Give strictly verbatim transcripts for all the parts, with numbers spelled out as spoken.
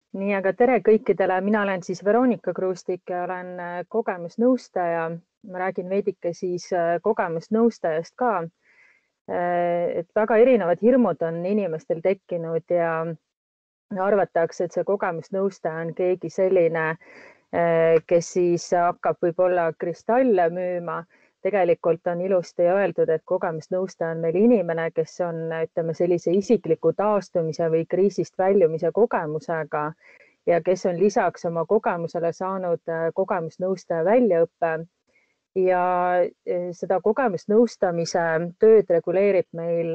Nii, aga tere kõikidele. Mina olen siis Veronika Kruustik ja olen äh, kogemusnõustaja. Ma räägin veidike siis äh, kogemusnõustajast ka. Äh, Et väga erinevad hirmud on inimestel tekkinud ja arvatakse, et see kogemusnõustaja on keegi selline, äh, kes siis hakkab võib-olla kristalle müüma. Tegelikult on ilusti öeldud, et kogemusnõustaja on meil inimene, kes on, ütleme, sellise isikliku taastumise või kriisist väljumise kogemusega ja kes on lisaks oma kogemusele saanud kogemusnõustaja väljaõppe. Ja seda kogemusnõustamise tööd reguleerib meil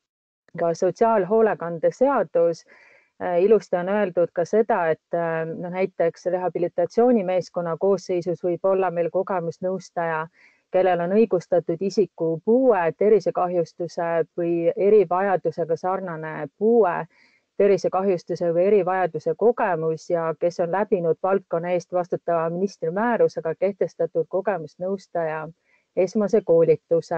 ka sotsiaalhoolekande seadus. Ilusti on öeldud ka seda, et no, näiteks rehabilitatsioonimeeskonna koosseisus võib olla meil kogemusnõustaja, kellel on õigustatud isiku puue, tervisekahjustuse või erivajadusega sarnane puue, tervisekahjustuse või erivajaduse kogemus ja kes on läbinud valdkonna eest vastutava ministri määrusega kehtestatud kogemusnõustaja esmase koolituse.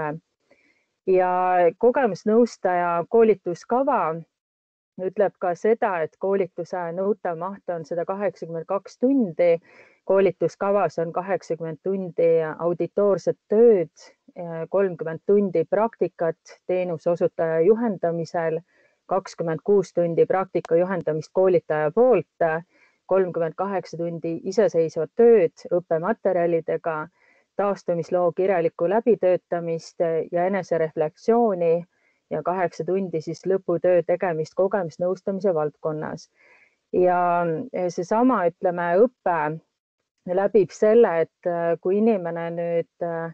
Ja kogemusnõustaja koolituskava ütleb ka seda, et koolituse nõutav maht on sada kaheksakümmend kaks tundi. Koolituskavas on kaheksakümmend tundi auditoorset tööd, kolmkümmend tundi praktikat teenuse osutaja juhendamisel, kakskümmend kuus tundi praktika juhendamist koolitaja poolt, kolmkümmend kaheksa tundi iseseisvat tööd õppematerjalidega, taastumisloo kirjalikku läbitöötamist ja enesereflektsiooni ja kaheksa tundi siis lõputöö tegemist kogemusnõustamise valdkonnas. Ja seesama, ütleme, õppe läbib selle, et kui inimene nüüd,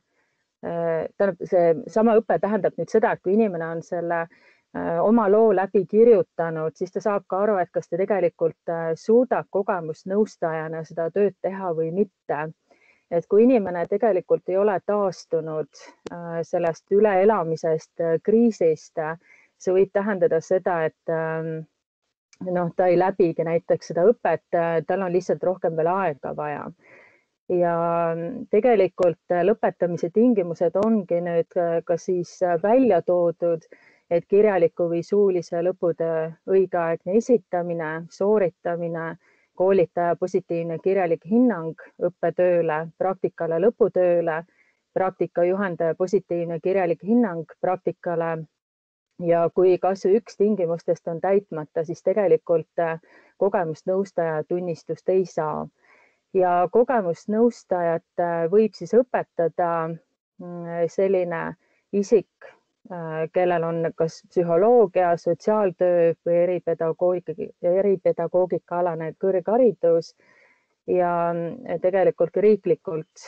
tähendab, see sama õpe tähendab nüüd seda, et kui inimene on selle oma loo läbi kirjutanud, siis ta saab ka aru, et kas ta tegelikult suudab kogemusnõustajana seda tööd teha või mitte. Et kui inimene tegelikult ei ole taastunud sellest üleelamisest, kriisist, see võib tähendada seda, et noh, ta ei läbigi näiteks seda õpet, tal on lihtsalt rohkem veel aega vaja. Ja tegelikult lõpetamise tingimused ongi nüüd ka siis välja toodud, et kirjaliku või suulise lõputöö õigeaegne esitamine, sooritamine, koolitaja positiivne kirjalik hinnang õppetööle, praktikale, lõputööle, praktika juhendaja positiivne kirjalik hinnang praktikale ja kui kas üks tingimustest on täitmata, siis tegelikult kogemusnõustaja tunnistust ei saa. Ja kogemusnõustajat võib siis õpetada selline isik, kellel on kas psühholoogia, sotsiaaltöö või eripedagoogika, eripedagoogika alane kõrgharidus ja tegelikult riiklikult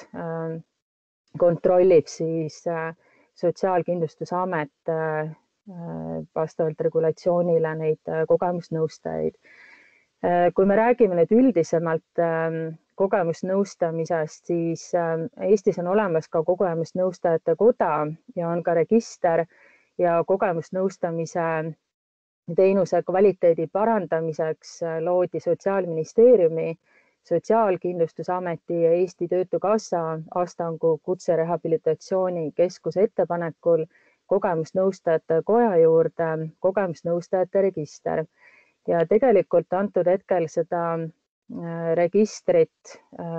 kontrollib siis Sotsiaalkindlustusamet vastavalt regulatsioonile neid kogemusnõustajaid. Kui me räägime nüüd üldisemalt kogemusnõustamisest, siis Eestis on olemas ka kogemusnõustajate koda ja on ka register ja kogemusnõustamise teenuse kvaliteedi parandamiseks loodi Sotsiaalministeeriumi, Sotsiaalkindlustusameti ja Eesti Töötukassa Astangu kutserehabilitatsiooni keskuse ettepanekul kogemusnõustajate koja juurde kogemusnõustajate register. Ja tegelikult antud hetkel seda registrit,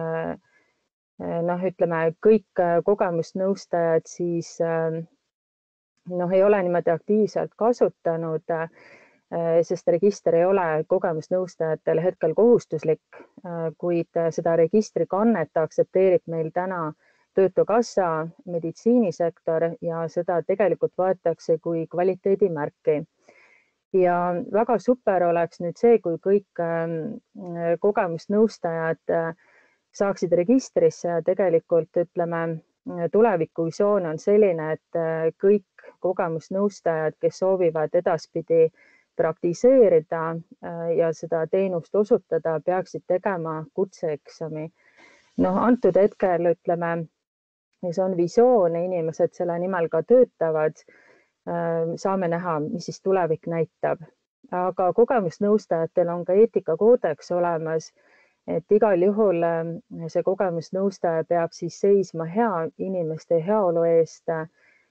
noh, ütleme, kõik kogemusnõustajad siis noh, ei ole niimoodi aktiivselt kasutanud, sest register ei ole kogemusnõustajatel hetkel kohustuslik, kuid seda registrikannet aktsepteerib meil täna Töötukassa, meditsiinisektor ja seda tegelikult võetakse kui kvaliteedimärki. Ja väga super oleks nüüd see, kui kõik kogemusnõustajad saaksid registrisse ja tegelikult, ütleme, tulevikuvisioon on selline, et kõik kogemusnõustajad, kes soovivad edaspidi praktiseerida ja seda teenust osutada, peaksid tegema kutseeksami. Noh, antud hetkel, ütleme, see on visioon, inimesed selle nimel ka töötavad. Saame näha, mis siis tulevik näitab. Aga kogemusnõustajatel on ka eetikakoodeks olemas, et igal juhul see kogemusnõustaja peab siis seisma hea inimeste heaolu eest,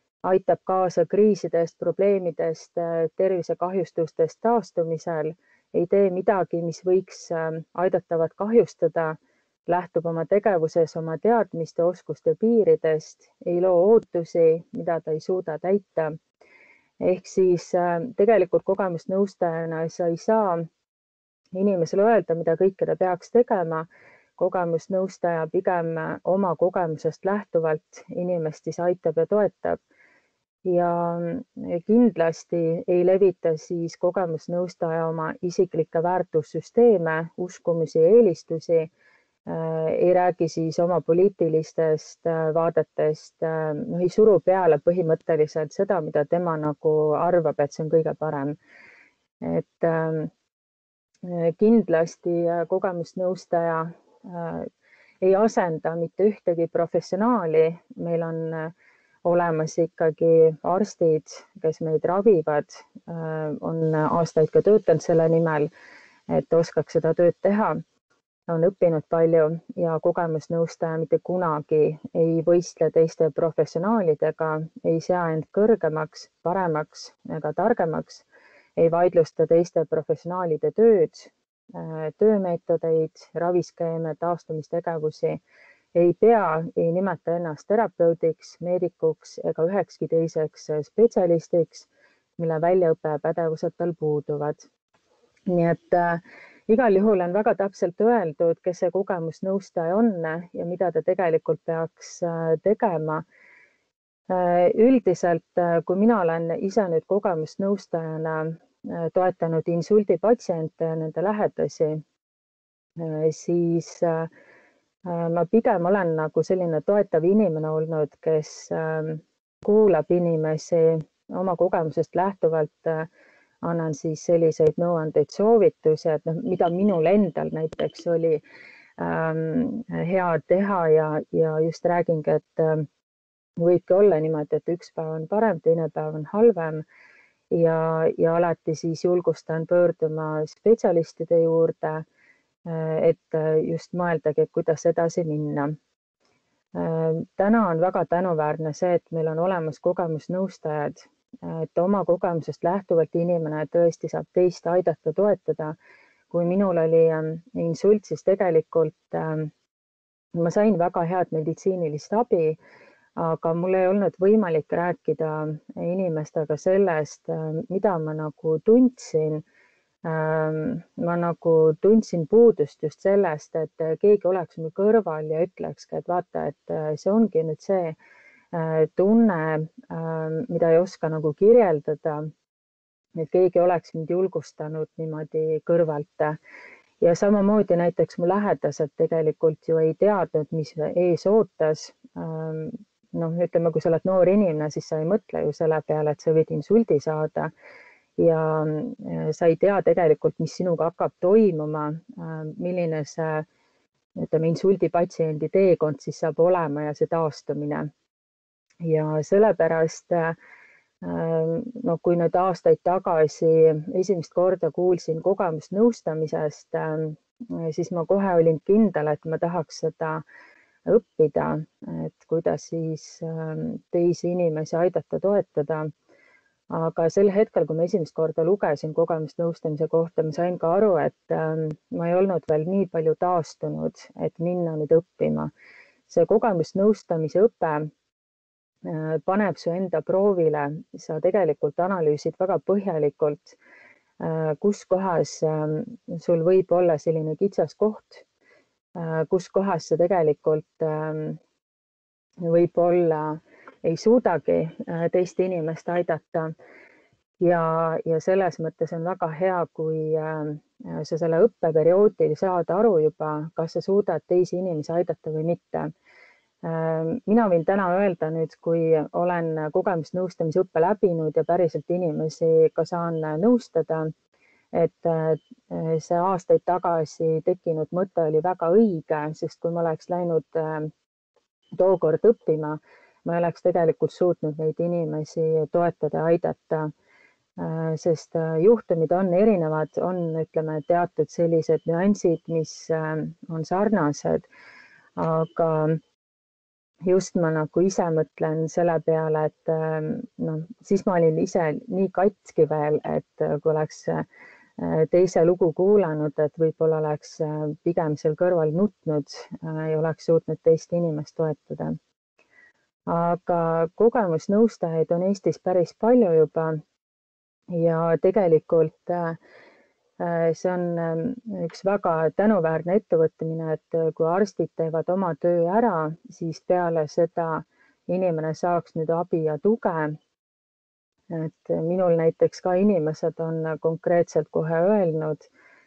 aitab kaasa kriisidest, probleemidest, tervisekahjustustest taastumisel ei tee midagi, mis võiks aidatavat kahjustada, lähtub oma tegevuses oma teadmiste, oskuste piiridest, ei loo ootusi, mida ta ei suuda täita. Ehk siis tegelikult kogemusnõustajana sa ei saa inimesele öelda, mida kõike ta peaks tegema. Kogemusnõustaja pigem oma kogemusest lähtuvalt inimest siis aitab ja toetab. Ja kindlasti ei levita siis kogemusnõustaja oma isiklikke väärtussüsteeme, uskumusi ja eelistusi, ei räägi siis oma poliitilistest vaadetest, ei suru peale põhimõtteliselt seda, mida tema nagu arvab, et see on kõige parem. Et kindlasti kogemusnõustaja ei asenda mitte ühtegi professionaali, meil on olemas ikkagi arstid, kes meid ravivad, on aastaid ka töötanud selle nimel, et oskaks seda tööd teha, on õppinud palju ja kogemusnõustaja mitte kunagi ei võistle teiste professionaalidega, ei sea end kõrgemaks, paremaks ega targemaks, ei vaidlusta teiste professionaalide tööd, töömeetodeid, raviskeeme, taastumistegevusi, ei pea, ei nimeta ennast terapeudiks, meedikuks ega ühekski teiseks spetsialistiks, mille väljaõppe pädevused tal puuduvad. Nii et äh, igal juhul on väga täpselt öeldud, kes see kogemusnõustaja on ja mida ta tegelikult peaks äh, tegema. Äh, üldiselt, äh, kui mina olen ise nüüd kogemusnõustajana äh, toetanud insuldipatsiente ja nende lähedasi, äh, siis äh, ma pigem olen nagu selline toetav inimene olnud, kes kuulab inimesi oma kogemusest lähtuvalt, annan siis selliseid nõuandeid, soovitusi, et noh, mida minul endal näiteks oli ähm, hea teha ja, ja just räägingi, et äh, võibki olla niimoodi, et üks päev on parem, teine päev on halvem ja, ja alati siis julgustan pöörduma spetsialistide juurde, et just mõeldagi, kuidas edasi minna. Täna on väga tänuväärne see, et meil on olemas kogemusnõustajad, et oma kogemusest lähtuvalt inimene tõesti saab teist aidata, toetada. Kui minul oli insult, siis tegelikult ma sain väga head meditsiinilist abi, aga mul ei olnud võimalik rääkida inimestega sellest, mida ma nagu tundsin. Ma nagu tundsin puudust just sellest, et keegi oleks mu kõrval ja ütlekski, et vaata, et see ongi nüüd see tunne, mida ei oska nagu kirjeldada, et keegi oleks mind julgustanud niimoodi kõrvalt. Ja samamoodi näiteks mu lähedased tegelikult ju ei teadnud, mis ees ootas. Noh, ütleme, kui sa oled noor inimene, siis sa ei mõtle ju selle peale, et sa võid insuldi saada. Ja sa ei tea tegelikult, mis sinuga hakkab toimuma, milline see ütleme, insuldipatsiendi teekond siis saab olema ja see taastumine. Ja sellepärast, no, kui nüüd aastaid tagasi esimest korda kuulsin kogemusnõustamisest, siis ma kohe olin kindel, et ma tahaks seda õppida, et kuidas siis teisi inimesi aidata, toetada. Aga sel hetkel, kui ma esimest korda lugesin kogemusnõustamise kohta, ma sain ka aru, et ma ei olnud veel nii palju taastunud, et minna nüüd õppima. See kogemusnõustamise õpe paneb su enda proovile, sa tegelikult analüüsid väga põhjalikult, kus kohas sul võib olla selline kitsas koht, kus kohas sa tegelikult võib olla ei suudagi teist inimest aidata ja, ja selles mõttes on väga hea, kui sa selle õppeperioodil saad aru juba, kas sa suudad teisi inimesi aidata või mitte. Mina võin täna öelda nüüd, kui olen kogemusnõustamise õppe läbinud ja päriselt inimesi ka saan nõustada, et see aastaid tagasi tekkinud mõte oli väga õige, sest kui ma oleks läinud tookord õppima, ma ei oleks tegelikult suutnud neid inimesi toetada ja aidata, sest juhtumid on erinevad, on ütleme, teatud sellised nüansid, mis on sarnased, aga just ma nagu ise mõtlen selle peale, et no, siis ma olin ise nii katki veel, et kui oleks teise lugu kuulanud, et võib-olla oleks pigem seal kõrval nutnud ja oleks suutnud teist inimest toetada. Aga kogemusnõustajaid on Eestis päris palju juba ja tegelikult see on üks väga tänuväärne ettevõtmine, et kui arstid teevad oma töö ära, siis peale seda inimene saaks nüüd abi ja tuge. Et minul näiteks ka inimesed on konkreetselt kohe öelnud,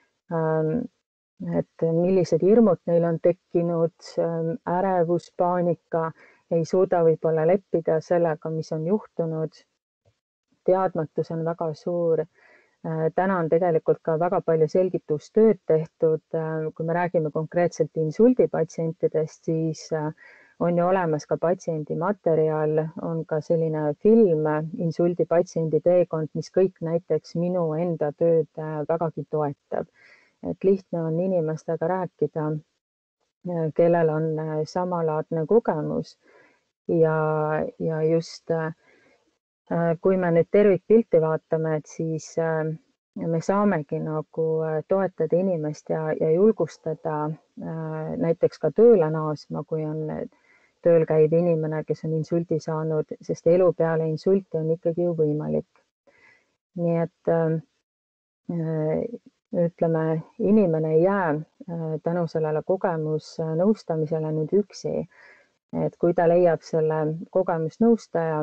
et millised hirmud neil on tekkinud, ärevus, paanika, ei suuda võib-olla leppida sellega, mis on juhtunud. Teadmatus on väga suur. Täna on tegelikult ka väga palju selgitustööd tehtud. Kui me räägime konkreetselt insuldipatsientidest, siis on ju olemas ka patsiendi materjal, on ka selline film insuldipatsiendi teekond, mis kõik näiteks minu enda tööd vägagi toetab. Et lihtne on inimestega rääkida, kellel on samalaadne kogemus ja, ja just kui me nüüd tervikpilti vaatame, et siis me saamegi nagu toetada inimest ja, ja julgustada näiteks ka tööle naasma, kui on tööl käiv inimene, kes on insuldi saanud, sest elu peale insulti on ikkagi ju võimalik. Nii et ütleme, inimene ei jää tänu sellele kogemusnõustamisele nüüd üksi, et kui ta leiab selle kogemusnõustaja,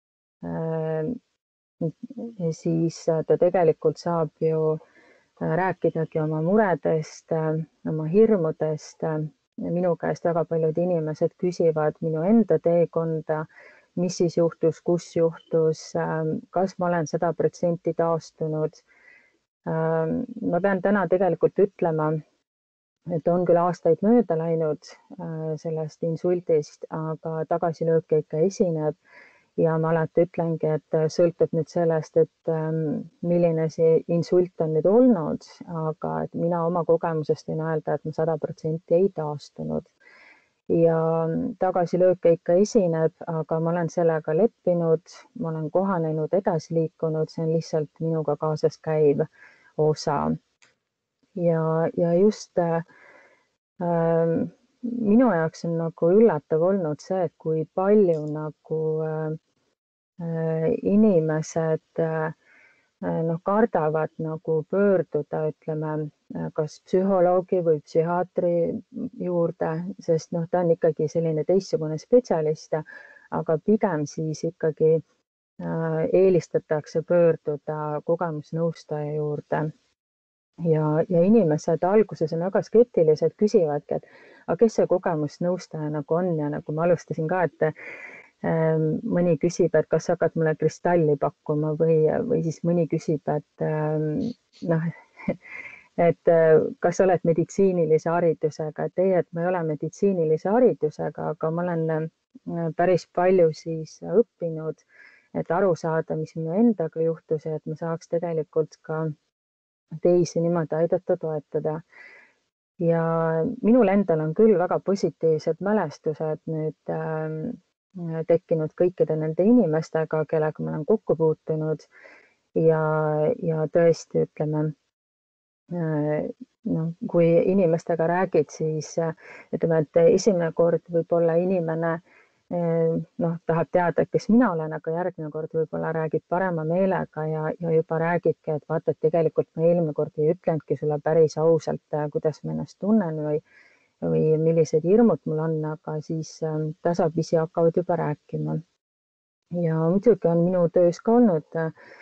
siis ta tegelikult saab ju rääkidagi oma muredest, oma hirmudest. Minu käest väga paljud inimesed küsivad minu enda teekonda, mis siis juhtus, kus juhtus, kas ma olen sada protsenti taastunud. Ma pean täna tegelikult ütlema, et on küll aastaid mööda läinud sellest insultist, aga tagasilööke ikka esineb. Ja ma alati ütlengi, et sõltub nüüd sellest, et milline see insult on nüüd olnud, aga et mina oma kogemusest võin öelda, et ma sada protsenti ei taastunud. Ja tagasilööke ikka esineb, aga ma olen sellega leppinud, ma olen kohanenud, edasi liikunud, see on lihtsalt minuga kaasas käiv osa. Ja, ja just äh, minu jaoks on nagu üllatav olnud see, et kui palju nagu äh, inimesed äh, noh, kardavad nagu pöörduda, ütleme, kas psühholoogi või psühhiaatri juurde, sest noh, ta on ikkagi selline teistsugune spetsialist, aga pigem siis ikkagi äh, eelistatakse pöörduda kogemusnõustaja juurde. Ja, ja inimesed alguses on väga skeptilised, küsivadki, et aga kes see kogemusnõustaja nagu on ja nagu ma alustasin ka, et ähm, mõni küsib, et kas hakkad mulle kristalli pakkuma või, või siis mõni küsib, et ähm, noh, et kas oled meditsiinilise haridusega, et ei, et ma ei ole meditsiinilise haridusega, aga ma olen päris palju siis õppinud, et aru saada, mis minu endaga juhtus ja et ma saaks tegelikult ka teisi niimoodi aidata toetada. Ja minul endal on küll väga positiivsed mälestused nüüd äh, tekkinud kõikide nende inimestega, kellega ma olen kokku puutunud ja, ja tõesti ütleme, äh, no, kui inimestega räägid, siis äh, ütleme, et esimene kord võib-olla inimene noh, tahab teada, kes mina olen, aga järgmine kord võib-olla räägid parema meelega ja, ja juba räägidki, et vaata, et tegelikult ma eelmine kord ei ütlenudki sulle päris ausalt, kuidas ma ennast tunnen või, või millised hirmud mul on, aga siis tasapisi hakkavad juba rääkima. Ja muidugi on minu töös ka olnud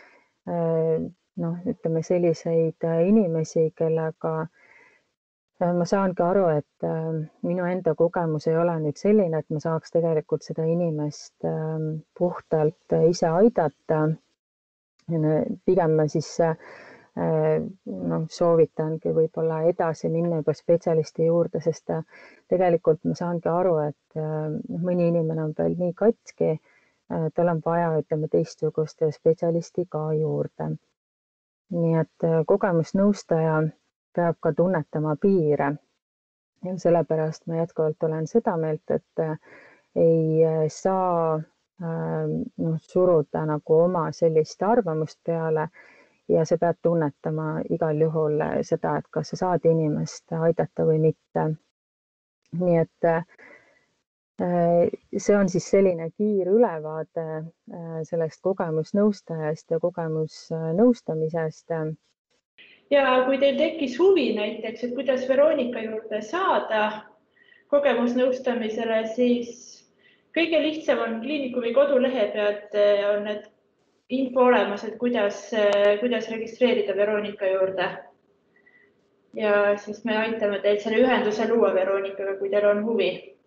noh, ütleme selliseid inimesi, kellega ma saangi aru, et minu enda kogemus ei ole nüüd selline, et ma saaks tegelikult seda inimest puhtalt ise aidata. Pigem ma siis no, soovitangi võib-olla edasi minna juba spetsialisti juurde, sest tegelikult ma saangi aru, et mõni inimene on veel nii katki, tal on vaja, ütleme, teistsuguste spetsialisti ka juurde. Nii et kogemusnõustaja peab ka tunnetama piire ja sellepärast ma jätkuvalt olen seda meelt, et ei saa no, suruda nagu oma sellist arvamust peale ja sa pead tunnetama igal juhul seda, et kas sa saad inimest aidata või mitte. Nii et see on siis selline kiir ülevaade sellest kogemusnõustajast ja kogemusnõustamisest. Ja kui teil tekkis huvi näiteks, et kuidas Veronika juurde saada kogemusnõustamisele, siis kõige lihtsam on kliinikumi kodulehe pealt on need info olemas, et kuidas, kuidas registreerida Veronika juurde. Ja siis me aitame teil selle ühenduse luua Veronikaga, kui teil on huvi.